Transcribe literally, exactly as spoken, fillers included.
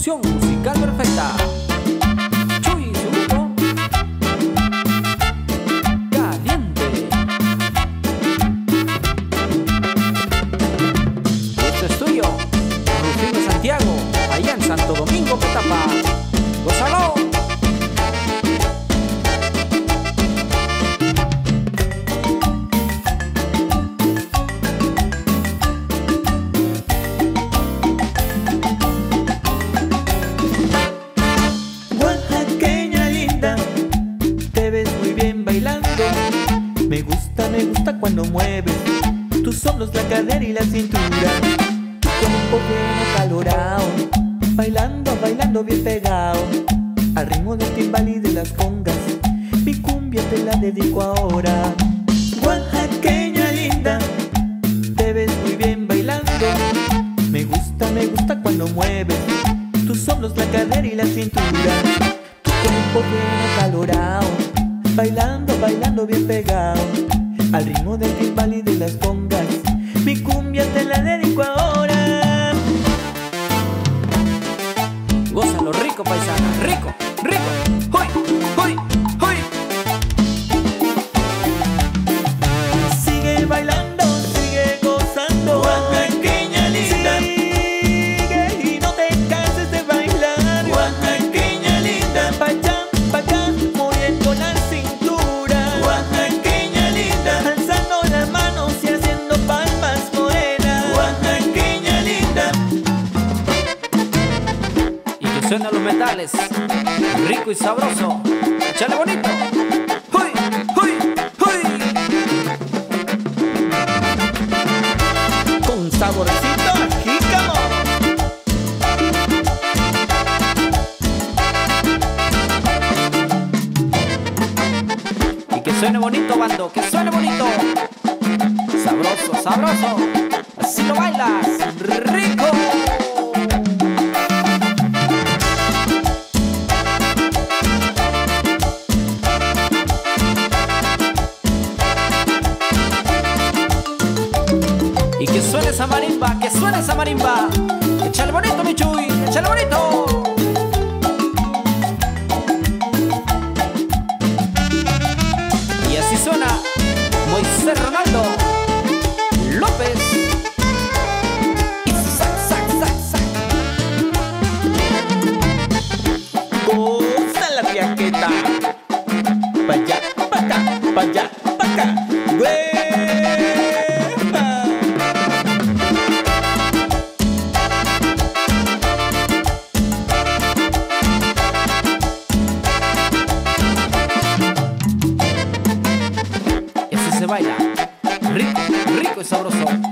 fusión musical perfecta. Chuy y su grupo Caliente. Esto es tuyo, Rufino Santiago, allá en Santo Domingo, Petapa. ¡Gózalo! Me gusta, me gusta cuando mueves tus hombros, la cadera y la cintura. Tu cuerpo bien acalorado, bailando, bailando bien pegado al ritmo del timbal y de las congas. Mi cumbia te la dedico ahora. Oaxaqueña linda, te ves muy bien bailando. Me gusta, me gusta cuando mueves tus hombros, la cadera y la cintura. Tu cuerpo bien acalorado, bailando, bailando bien pegado al ritmo del timbal y de las congas. Mi cumbia te la dedico ahora. Gózalo rico, paisana, rico, rico. ¡Hoy, hoy, hoy! Sigue bailando, sigue gozando, oaxaqueña linda. Sigue y no te canses de bailar, oaxaqueña linda. Pa' allá, pa' acá, moviendo la cintura, oaxaqueña linda. Alzando las manos y haciendo palmas morenas, oaxaqueña linda. Y que suenan los metales, rico y sabroso. ¡Échale bonito! ¡Huy, huy, huy! Con saborcito a jícamo. Y que suene bonito, bando, que suene bonito. Sabroso, sabroso. Así lo bailas, rico. Y que suene esa marimba, que suene esa marimba. Échale bonito, mi Chuy, échale bonito. Y así suena Moisés Ronaldo López. Y sac, sac, sac, sac. Goza la fiaqueta. Pa' allá, pa' acá, pa' allá, pa' acá. ¡Güey! Se baila rico, rico y sabroso.